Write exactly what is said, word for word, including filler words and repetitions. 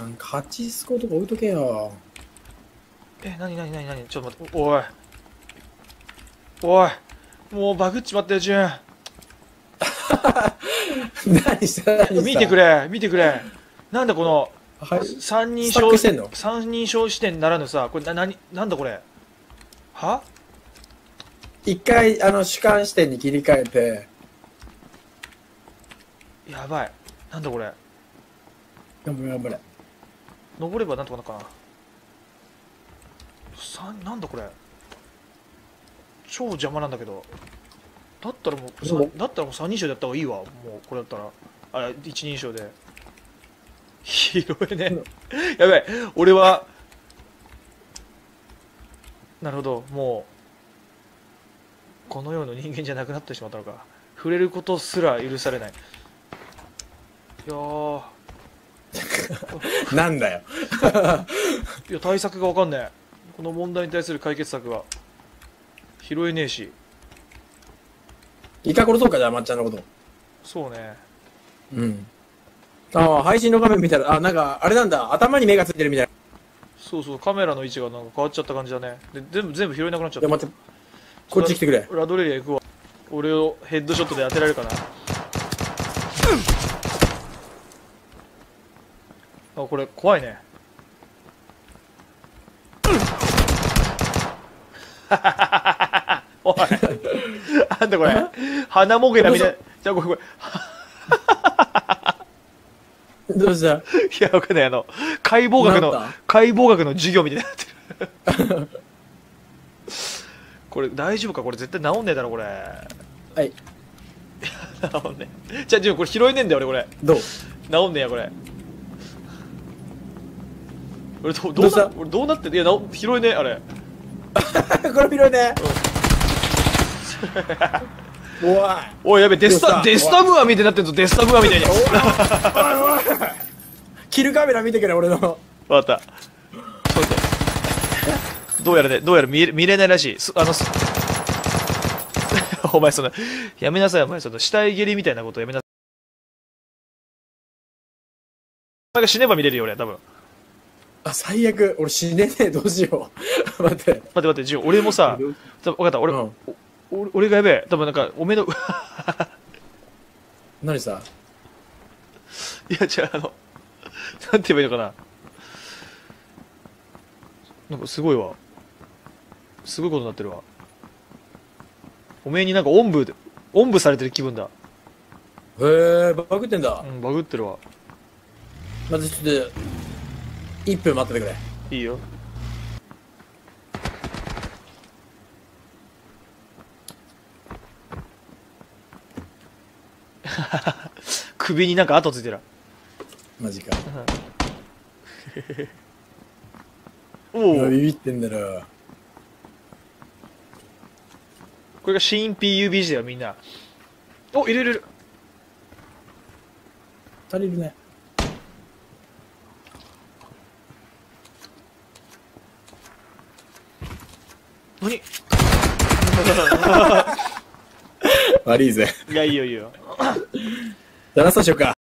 なんかハチスコとか置いとけよ。 え、なになになになにちょっと待って、おい。おい。もうバグっちまったよ、ジュン。 何した何した見てくれ、見てくれ。なんだこの、 はい、 三人スタックしてんの？ 三人称視点ならぬさ、これな、なに、なんだこれ。は一回、あの、主観視点に切り替えて。 やばい。なんだこれ。 頑張れ頑張れ。 登ればなんとかなるかな。三、なんだこれ。超邪魔なんだけど。だったらもう、さだったらもう三人称でやった方がいいわ。もう、これだったら。あ、一人称で。広いね。やばい。俺は、なるほど。もう、この世の人間じゃなくなってしまったのか。触れることすら許されない。いやー。 なんだよ。 いや、対策がわかんねえ。この問題に対する解決策が。拾えねえし。 イカ殺そうか、じゃあ、まっちゃんのこと。 そうね。 うん。ああ、配信の画面見たら、あ、なんか、あれなんだ、頭に目がついてるみたいな。 そうそう、カメラの位置がなんか変わっちゃった感じだね。で、全部、全部拾えなくなっちゃっいや、 た。 待って、こっち来てくれ。 ラドレリア行くわ。俺をヘッドショットで当てられるかな。あ、これ怖いね。おい。なんだこれ。鼻もげなみたいな。じゃあこれこれ。 どうした？ いや、わかんない。あの、解剖学の、解剖学の授業みたいになってる。これ大丈夫か？これ絶対治んねえだろ、これ。 はい。 治んねえ。じゃあ、じゃあこれ拾えねえんだよ、俺これ。 どう？ 治んねえや、これ。俺ど、 どうしたな俺どうなってんいや、な拾えねえ、あれ。 これ広いね。おい。 おい、やべ、デスタ、 どうしたデスタブアみたいになってんぞ、デスタブアみたいに。 おいおいおい。キルカメラ見てくれ、俺の。 わかった。ちょっと。どうやらね、どうやら見れ見れないらしい。すあの、すお前その、やめなさい、お前その、死体蹴りみたいなことやめなさい。お前が死ねば見れるよ、俺、多分。 あ、最悪。俺死ねねえ、どうしよう。待って。 待って待って、ジュン、俺もさ、多分分かった、俺、 うんお俺俺がやべえ。多分なんか、おめの、 何さ？ いや、違う、あの、なんて言えばいいのかな。なんかすごいわ。すごいことになってるわ。おめえになんかおんぶで、おんぶされてる気分だ。 へえ、バグってんだ。 うん、バグってるわ。 まずちょっと、一分待っててくれ。 いいよ。首になんか跡ついてる。 マジか。 おお。 ビビってんだろ。 これが新 ピーユービージー だよ、みんな。お、入れれる。 足りるね。 何悪いぜ。 いや、いいよ、いいよ。 じゃあラストしようか。